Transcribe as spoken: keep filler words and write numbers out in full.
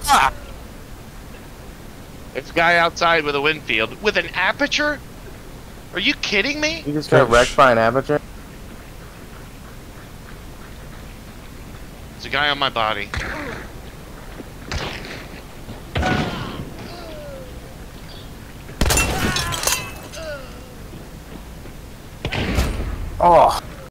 Ah! It's a guy outside with a Winfield with an Aperture. Are you kidding me? You just got wrecked by an Aperture? There's a guy on my body. Oh.